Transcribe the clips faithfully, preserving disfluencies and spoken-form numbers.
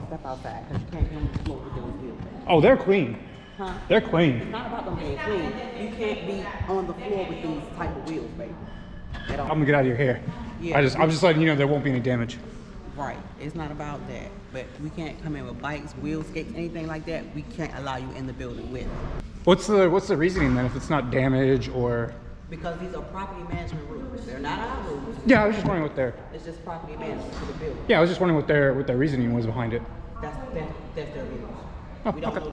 step outside because you can't come on the floor with those wheels. Oh, they're clean. Huh? They're clean. It's not about them being clean. You can't be on the floor with these type of wheels, baby. At all. I'm gonna get out of your hair. Yeah. I just, I'm just letting you know there won't be any damage. Right. It's not about that. But we can't come in with bikes, wheels, skates, anything like that. We can't allow you in the building with. What's the, what's the reasoning then if it's not damage or? Because these are property management rules. They're not our rules. Yeah, I was just wondering what their. It's just property management for the building. Yeah, I was just wondering what their, what their reasoning was behind it. That's that, that's their rules. Oh, we don't okay. know.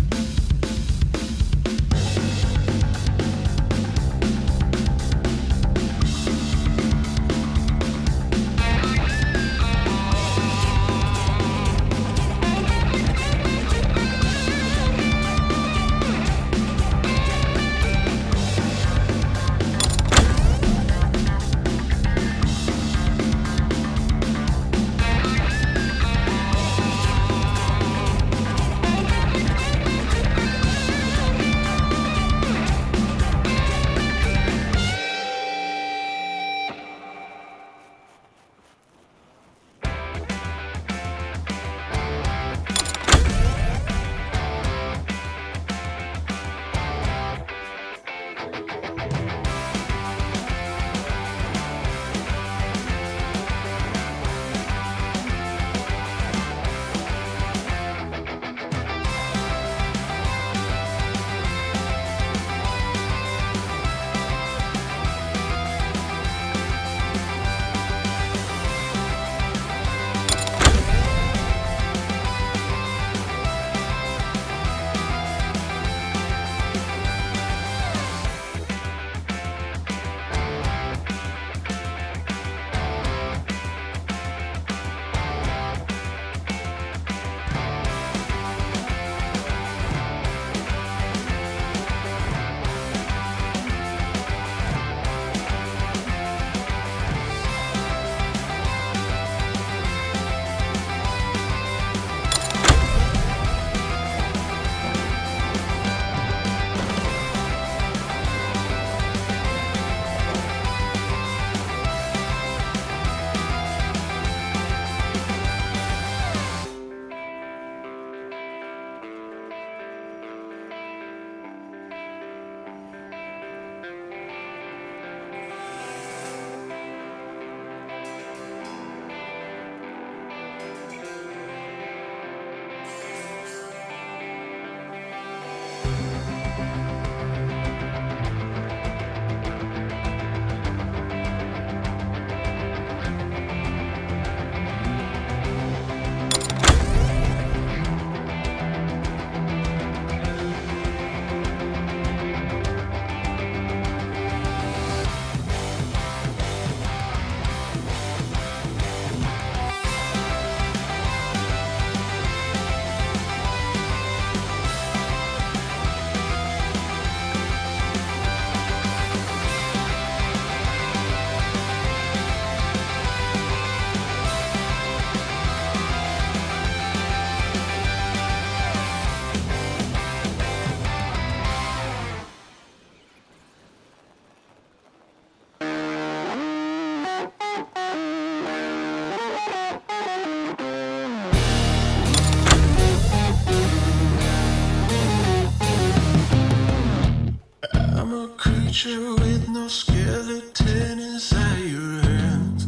creature with no skeleton inside your hands.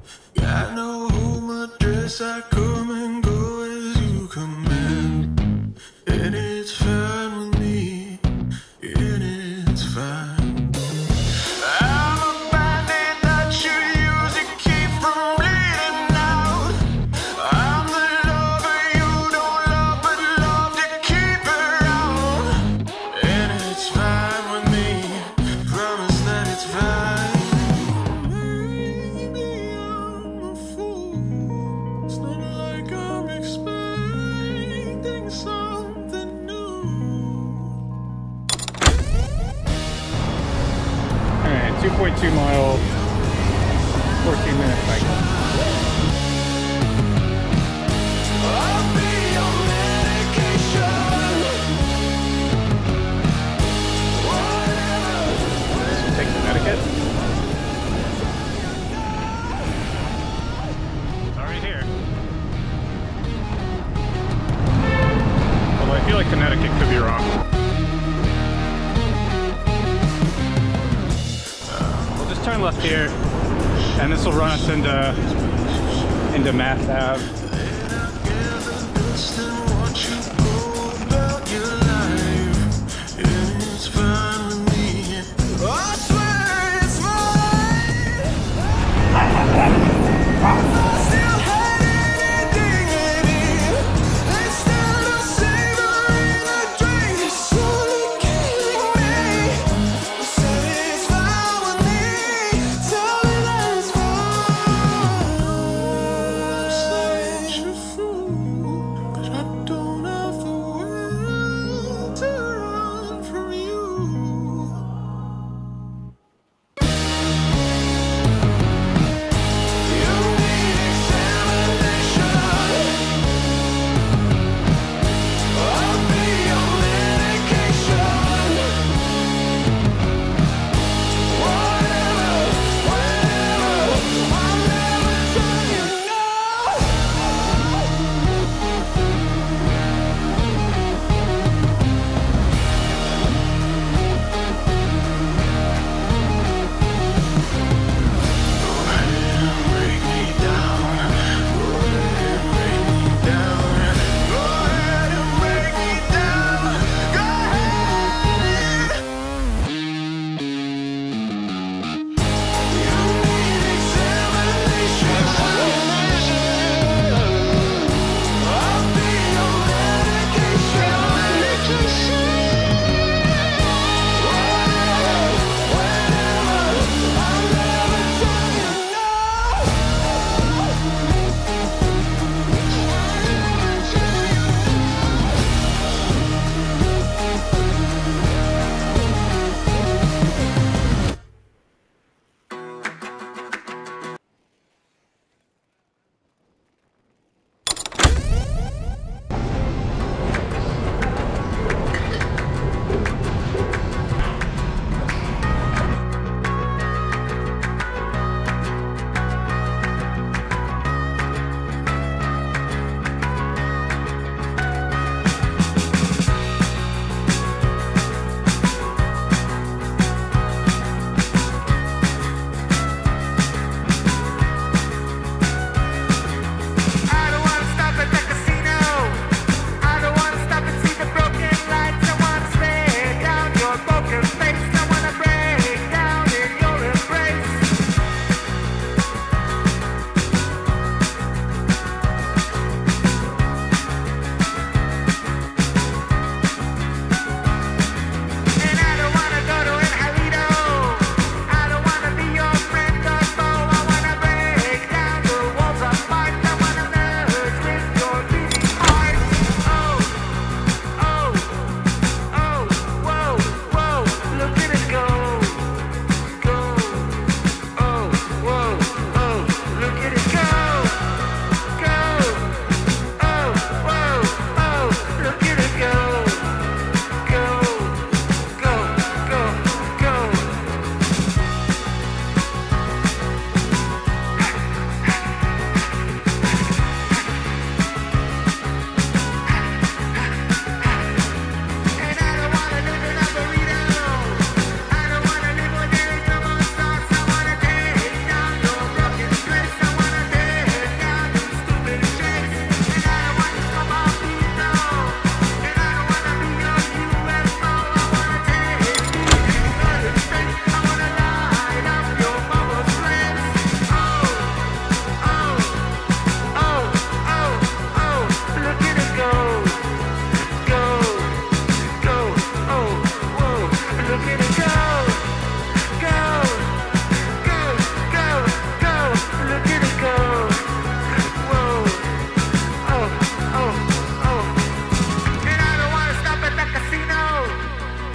Got no home address, I come and go as you command. And it's fine with me, and it's fine. I'm a bandit that you use to keep from bleeding out. I'm the lover you don't love, but love to keep around. And it's fine with me, promise that it's fine. Maybe I'm a fool, it's not like I'm expecting something new. Alright, two point two miles, fourteen minute cycle. I'll be your medication. So take Connecticut. It's already here. Connecticut, could be wrong. We'll just turn left here, and this will run us into into Mass Ave.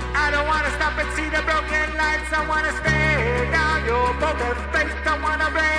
I wanna stay down your broken space. I wanna break